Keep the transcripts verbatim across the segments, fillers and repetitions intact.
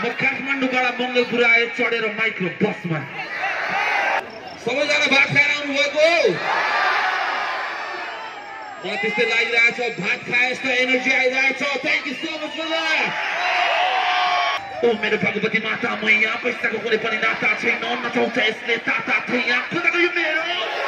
म काठमाडौँबाट मङ्गलपुर आए चढेर माइक्रो बसमा सबैजना भात खाएर आउनु भएको म त्यस्तै लागिरहेछ भात खाए जस्तो एनर्जी आइरहेछ thank you so much for that ओ मेरो भगवती माता मैया पैसाको कुनै पनि नाता छैन नचाउँछ यसले ताता थैया खुदाको यो मेरो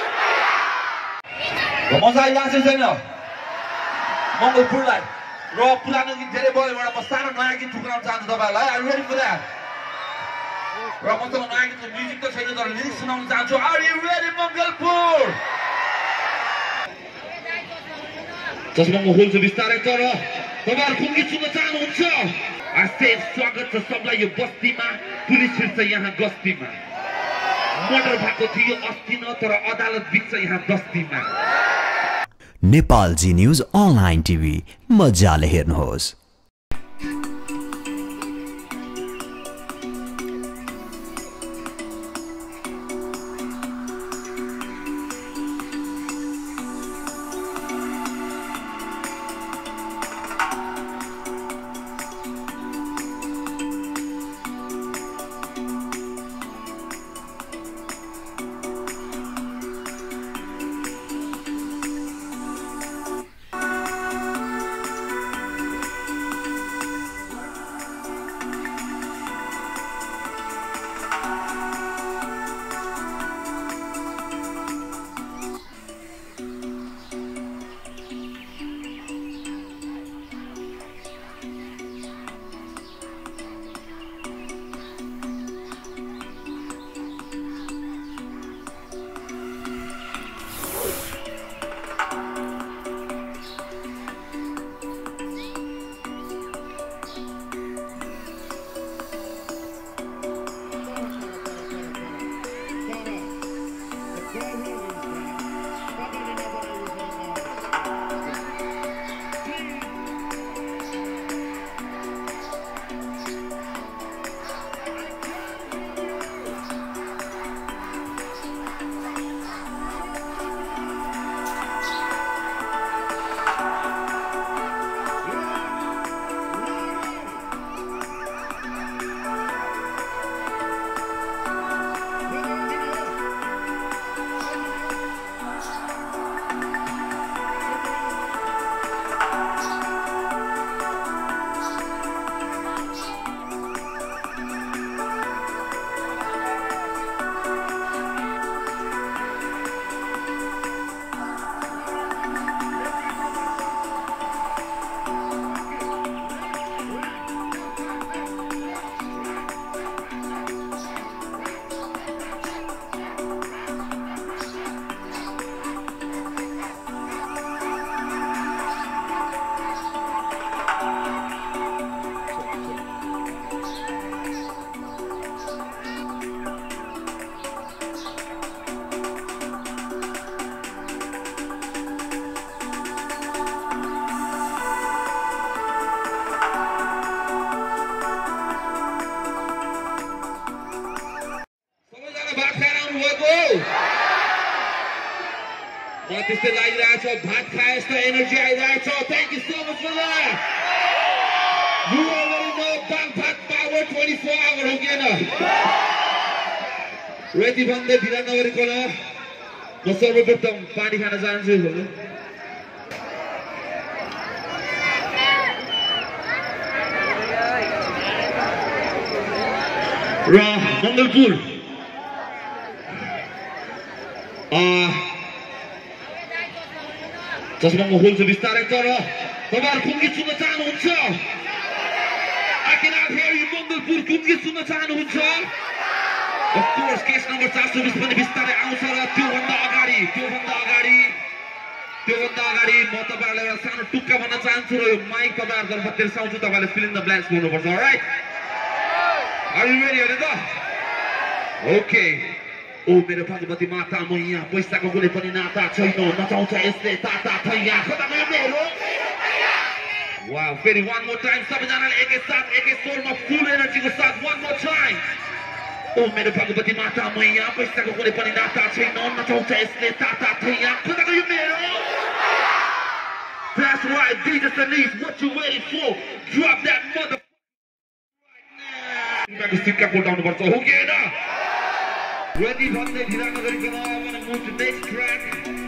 मजा आइरहेको छैन मङ्गलपुरलाई र पुरानो गीत धेरै बजेबाट म सानो नयाँ गीत ठुक्राउन चाहन्छु तपाईँहरूलाई are you ready for that र मसँग नयाँ गीतको म्युजिक त छैन तर लिरिक्स सुनाउन चाहन्छु आर यु रेडी मङ्गलपुर जसमा म खोल्छु बिस्तारै तर तपाईँहरू कुन गीत सुन्न चाहनुहुन्छ आस्ते स्वागत छ सबलाई यो बस्तीमा पुलिस छिर्छ यहाँ गस्तीमा मर्डर भएको थियो अस्ति न तर अदालत बिग्छ यहाँ दस्तीमा नेपालजी न्यूज अनलाइन टिभी मजाले हेर्नुहोस् त्यस्तै लागिरहेछ भात खाए जस्तो एनर्जी आइरहेछ thank you so much for that you already know बाङ भात पावर ट्वेन्टी फोर आवर हो किन रेडी भन्दै ढिला नगरिकन म सर्वप्रथम पानी खान चाहन्छु र मङ्गलपुर जसमा म खोल्छु बिस्तारै तर तपाईँहरू कुन गीत सुन्न चाहनुहुन्छ I cannot hear you Mangalpur कुन गीत सुन्न चाहनुहुन्छ Of course केस नम्बर चार सौ बिस पनि बिस्तारै आउँछ र त्योभन्दा अगाडि त्योभन्दा अगाडि त्योभन्दा अगाडि म तपाईँहरूलाई एउटा सानो टुक्का भन्न चाहन्छु र यो माइक तपाईँहरूतर्फ तिर्साउँछु तपाईँले फिल इन द ब्ल्याङ्क्स गर्नुपर्छ अलराइट Are you ready हेर्नु त ओके ओ मेरो भगवती माता मैया पैसाको कुनै पनि नाता छैन नचाउँछ यसले ताता थैया खुदाको यो मेरो वाउ फेरि वान मोर टाइम सबैजनाले एकैसाथ एकै स्वरमा फुल एनर्जीको साथ वान मोर टाइम ओ मेरो भगवती माता मैया पैसाको कुनै पनि नाता छैन नचाउँछ यसले ताता थैया खुदाको यो मेरो That's right, D J Sanif, what you waiting for? Drop that mother right now. बाको सिक्का कोल्टाउनु पर्छ हो कि हैन यदि भन्दै ढिला नगरिकन अब move to next track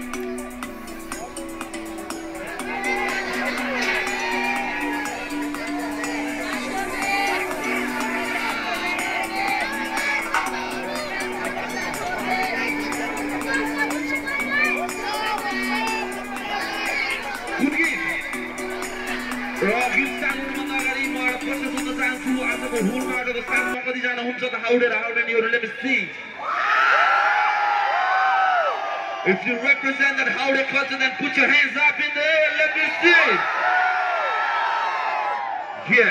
If you represent that Howdy culture, then put your hands up in the air. Let me see. Yeah.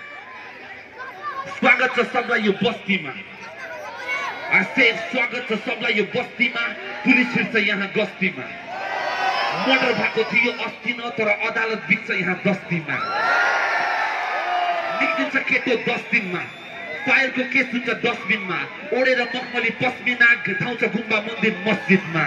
Swagat cha sabla yo bastima. I say swagat cha sabla yo bastima. Police hircha yaha gastima. Murder bhako thiyo asti na tara adalat bigcha yaha dastima. Nikdincha keto dastima. Fire ko case huncha dustbin ma. Odera मखमली पस्मिना घटाउँछ गुम्बा मन्दिर मस्जिदमा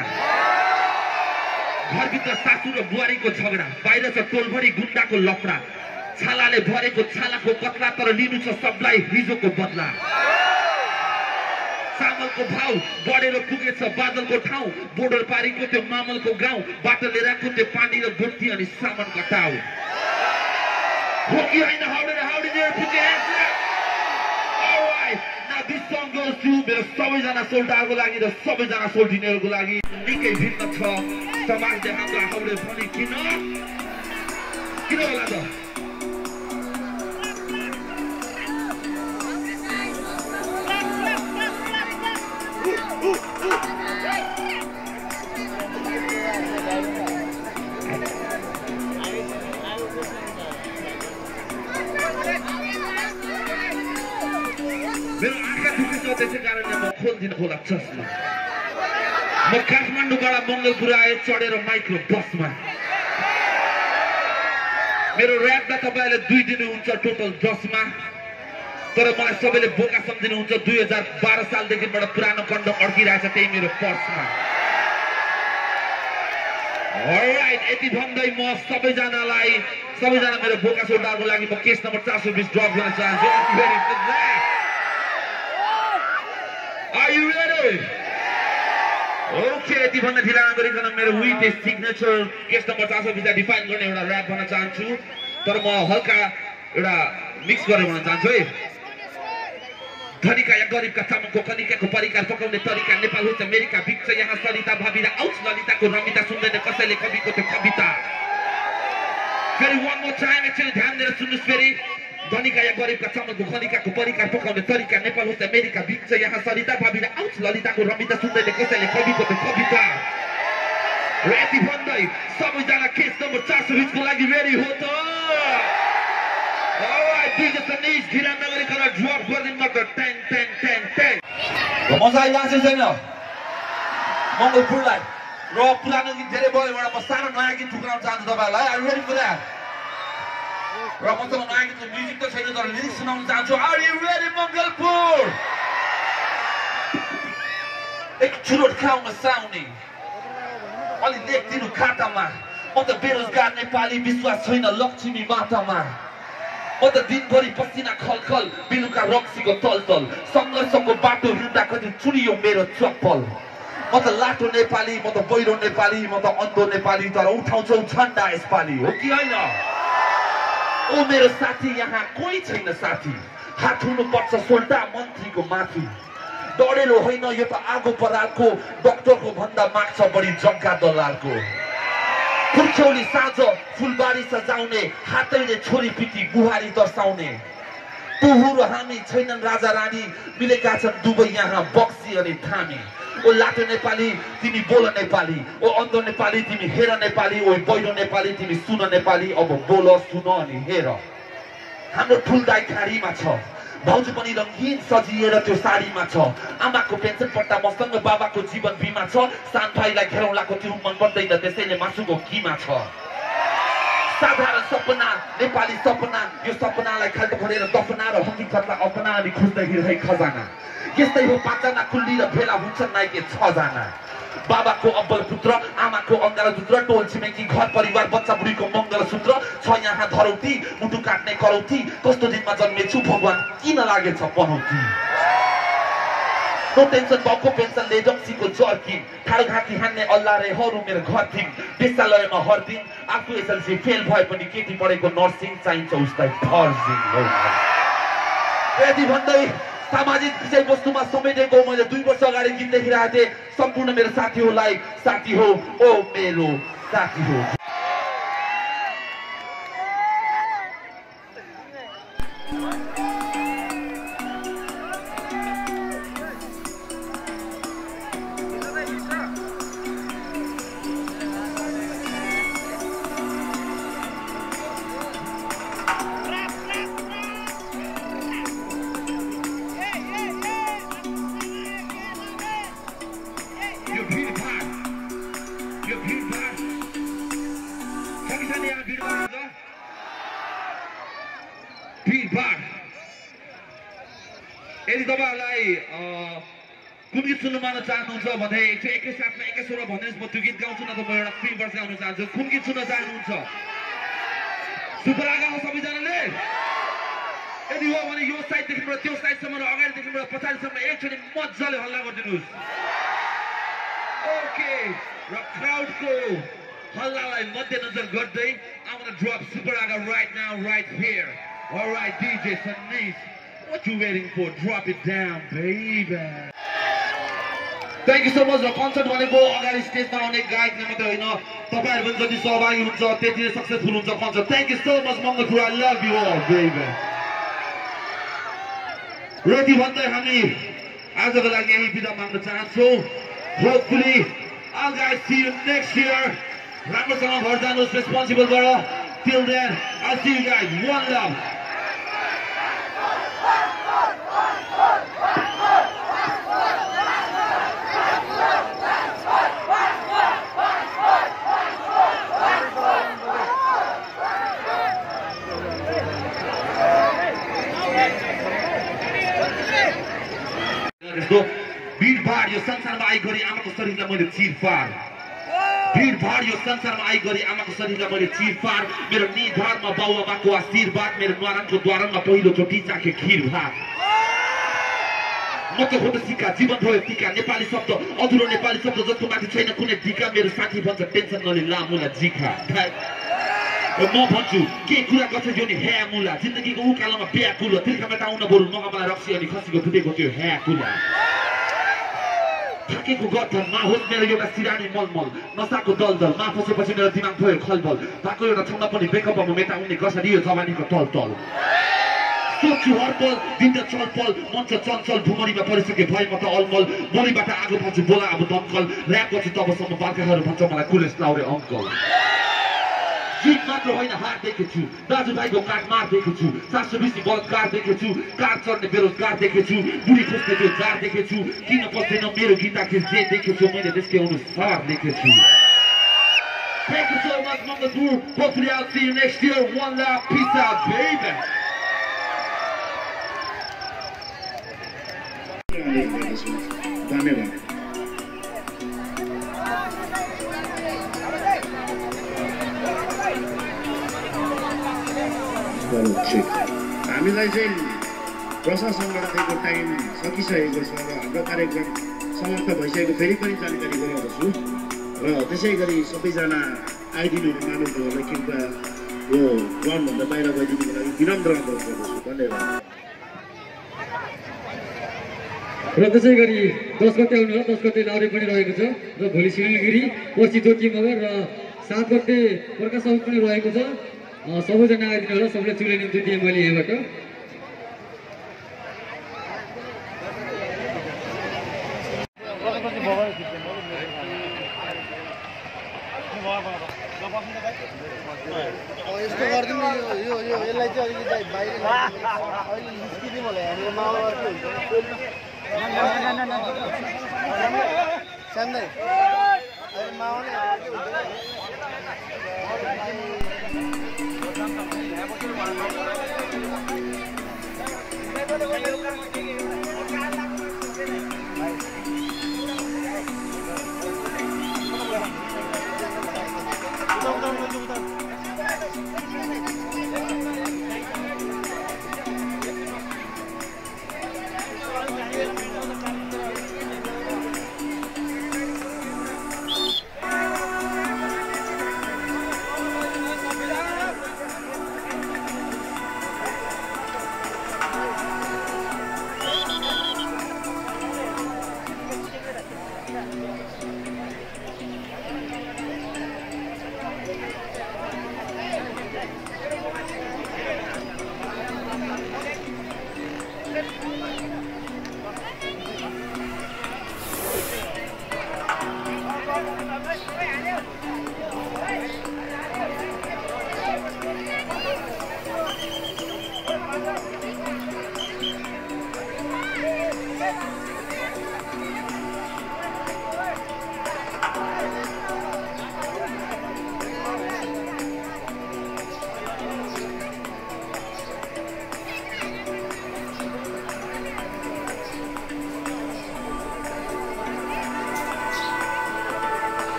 घरभित्र सासु र बुहारीको झगडा बाहिर छ टोलभरि गुण्डाको लफडा छालाले भरेको छालाको कत्ला तर लिनु छ सबलाई हिजोको बदला चामलको भाउ बढेर पुगेछ बादलको ठाउँ बोर्डर पारीको त्यो मामलको गाउँ बाटो लिएर आएको त्यो पानी र गोठी अनि सामान कटाउ हो कि हैन howdy howdy there put your hands up Alright, now this song goes to मेरो सबैजना सोल्डारको लागि र सबैजना सोल्डिनेरको लागि निकै भिन्न छ समाजले हाम्रो हाउडे पनि किन किन होला त मेरो आँखा दुखेछ त्यसै कारणले म खोल्दिन खोला चस्मा म काठमाडौँबाट मङ्गलपुर आए चढेर माइक्रो बसमा मेरो ऱ्यापमा तपाईँले दुई दिनुहुन्छ टोटल दसमा तर मलाई सबैले बोका सम्झिनुहुन्छ दुई हजार बाह्र सालदेखिबाट पुरानो कण्ड अड्किरहेछ त्यही मेरो पर्समा अलराइट यति भन्दै म सबैजनालाई सबैजना मेरो बोका सोल्डारको लागि म केस नम्बर चार सौ बीस ड्रप गर्न चाहन्छु Are you ready? Okay, यति भन्दा ढिला नगरिकन मेरो विथ सिग्नेचर केस नम्बर चार सौ बीस लाई डिफाइन गर्ने एउटा र्याप भन्न चाहन्छु तर म हल्का एउटा मिक्स गरेर भन्न चाहन्छु है धनीका या गरिबका चामलको कनिकाको परिकार पकाउने तरिका नेपाल हुन्छ अमेरिका भिक्छ यहाँ सरिता भाबी र आउट ललिताको रमिता सुन्दैन कसैले कविको त्यो कविता फेरि one more time एकचोटि ध्यान दिएर सुन्नुस् फेरि धनीका या गरिबका चामलको कनिकाको परिकार पकाउने तरिका नेपाल हुन्छ अमेरिका भिक्छ यहाँ सरिता भाबी र आउट ललिताको रमिता सुन्दैन कसैले कविको त्यो कविता र यति भन्दै सबैजना केस नम्बर चार सौ बीस को लागि रेडी हो त Alright, D J Sanish ढिला नगरिकन ड्रप गरिदिनु न त ट्याङ ट्याङ ट्याङ ट्याङ मजा आइरहेको छैन मङ्गलपुरलाई र पुरानो गीत धेरै भयो एउटा म सानो नयाँ गीत ठुक्राउन चाहन्छु तपाईँहरूलाई Are you ready for that? र मसँग नयाँ गीतको म्युजिक त छैन तर लिरिक्स सुनाउन चाहन्छु Are you ready मङ्गलपुर एक चुरोट खाउन साउने अलि लेखदिनु खातामा म त बेरोजगार नेपाली विश्वास छैन लक्ष्मी मातामा म त दिनभरि पसिना खलखल बेलुका रक्सीको तलतल सङ्घर्षको बाटो हिँड्दा कति चुरियो मेरो चप्पल म त लाटो नेपाली म त बहिरो नेपाली म त अन्धो नेपाली तर उठाउँछौ झन्डा यसपालि हो कि होइन ओ मेरो साथी यहाँ कोही छैन साथी हात हुनुपर्छ सोल्टा मन्त्रीको माथि डढेलो होइन यो त आगो परालको डाक्टरको भन्दा माग्छ बढी जग्गा दलालको पुर्ख्यौली साँझ फुलबारी सजाउने हातैले छोरी पिटी बुहारी दर्शाउने तुहु र हामी छैनन् राजा रानी मिलेका छन् दुवै यहाँ बक्सी अनि थामी ओ लाटो नेपाली तिमी बोल नेपाली ओ अन्धो नेपाली तिमी हेर नेपाली ओ बहिरो नेपाली तिमी सुन नेपाली अब बोल सुन अनि हेर हाम्रो ठुलदाई खाडीमा छ भाउजू पनि रङ्गीन सजिएर त्यो साडीमा छ आमाको पेन्सन पट्टा मसँग बाबाको जीवन बिमा छ सान भाइलाई घेरौलाको त्यो मन पर्दैन त्यसैले मासुको किमा छ साधारण सपना नेपाली सपना यो सपनालाई खाल्टो भरेर दफना र हकीकतलाई अपना अनि खोज्दै हिँड्दै खजाना यस्तै हो पाँचजना कुल्ली र भेला हुन्छन् नाइके छजना बाबाको अब्बल पुत्र आमाको अङ्गारपुत्र टोल छिमेकी घर परिवार बच्चा बुढीको मङ्गलसूत्र छ यहाँ धरौटी मुटु काट्ने करौटी कस्तो दिनमा जन्मेछु भगवान किन लागेछ पनौती नो टेन्सन बाउको पेन्सनले जम्सीको जर्किङ ठाडो घाँटी हान्ने अल्लाह रे हरू मेरो घर थिङ विद्यालयमा हर दिन आफू एसएलसी फेल भए पनि केटी पढेको नर्सिङ चाहिन्छ उसलाई फर्जिङ यदि भन्दै सामाजिक विषयवस्तुमा समेटेको मैले दुई वर्ष अगाडि गीत लेखिरहेको थिएँ सम्पूर्ण मेरो साथीहरूलाई साथी हो ओ मेरो साथी हो यदि तपाईहरुलाई कुन गीत सुन्न मन चाहनुहुन्छ भने एकै साथमा एकै स्वरमा भन्नुहोस् म त्यो गीत गाउँछु न त म एउटा फ्री वर्स गाउन चाहन्छु कुन गीत सुन्न चाहनुहुन्छ सुपर आगा हो सबैजनाले यदि हो भने यो साइडदेखिबाट त्यो साइडसम्म र अगाडिदेखिबाट पछाडिसम्म एकचोटि मज्जाले हल्ला गरिदिनुहोस् ओके र क्राउडको हल्लालाई मध्यनजर गर्दै I'm gonna drop Super Aga right now right here alright D J Sunnis what you waiting for drop it down baby Thank you so much र कन्सर्ट भनेको अगाडि स्टेजमा आउने गायक नै मात्रै होइन तपाईहरु पनि जति सहभागी हुन्छ त्यति नै सक्सेसफुल हुन्छ concert Thank you so much Mangalpur I love you all baby ready भन्दै हामी आजको लागि यही बिदा माग्न चाहन्छौँ Hopefully I'll guys see you next year राम्रोसँग घर जानुहोस् रेस्पोन्सिबल गर Till then I'll see you guys one love भीडभाड यो संसारमा आई गरी आमाको शरीरलाई मैले चिरफार भीडभाड यो संसारमा आई गरी आमाको शरीरलाई मैले चिरफार मेरो निधारमा बाउआमाको आशीर्वाद मेरो न्वारानको द्वारमा पहिलो चोटि चाखे खीर भात म त हो त सिक्का जीवन भयो टीका नेपाली शब्द अधुरो नेपाली शब्द जसको माथि छैन कुनै टीका मेरो साथी भन्छ टेन्सन नले लामुला जिखा म भन्छु के कुरा गर्छ यो नि ह्या मुला जिन्दगीको उकालोमा ब्याकुल तिर्खाबाट आउन बरु मगामा रक्सी अनि खसीको फुटेको त्यो ह्या कुला थाकेको गठन नहोस् मेरो एउटा सिरानी मलमल नसाको दलदल मा फसेपछि मेरो दिमाग भयो खलबल भएको एउटा ठाउँमा पनि बेकअपमा मेटाउने कसरी यो जवानीको तल तल सोच्छु हरपल दिन चलपल मञ्च चञ्चल भुमरीमा परिसके भए म त अलमल बलिबाट आगो फाल्छु बोला अब दमकल ऱ्याप गर्छु तबसम्म बालकाहरू भन्छ मलाई कुलेस लाउरे अङ्कल जीत मात्र होइन हार देखेछु दाजुभाइको काट मार देखेछु सासु बिसी बलात्कार देखेछु कार चढ्ने बेरोजगार देखेछु बुढी खोज्ने त्यो जार देखेछु किन पस्दैन मेरो गीता खेल जे देखेछु मैले त्यसकै अनुसार देखेछु Thank you so much Mangalpur hopefully I'll see you next year one love peace out baby धन्यवाद हामीलाई चाहिँ प्रशासनबाट दिएको टाइम सकिसकेको छ र हाम्रो कार्यक्रम समाप्त भइसकेको फेरि पनि जानकारी गराउँछु र त्यसै गरी सबैजना आइदिनुहरू मानुको होला कृपया यो ग्राउन्डभन्दा बाहिर गइदिनुको लागि विनम्र अनुरोध गर्दछु धन्यवाद र त्यसै गरी दस गते आउनु होला दस गते लाउरे पनि रहेको छ र भोलि सिलगढी पछि ज्योति मगर र सात गते प्रकाश हाउस पनि रहेको छ सबैजना आइदिनु होला सबैलाई चुले निम्ति दिएँ मैले यहाँबाट यस्तो गर्दिनु यो यो यसलाई चाहिँ अलिकति बाहिर अहिले निस्किदिउँ होला हामीले माउमा के हुन्छ सान्दै अहिले माउले के हुन्छ